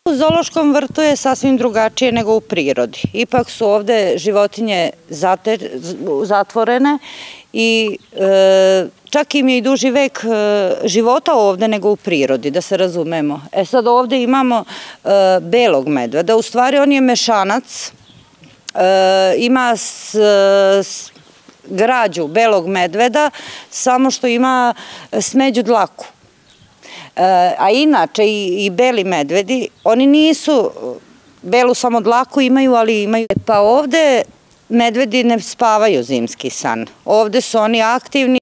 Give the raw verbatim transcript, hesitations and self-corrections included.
U zoološkom vrtu je sasvim drugačije nego u prirodi. Ipak su ovde životinje zatvorene i čak im je i duži vek života ovde nego u prirodi, da se razumemo. E sad ovde imamo belog medveda, u stvari on je mešanac, ima građu belog medveda, samo što ima smeđu dlaku. A inače i beli medvedi, oni nisu, belu samo dlaku imaju, ali imaju. Pa ovde medvedi ne spavaju zimski san, ovde su oni aktivni.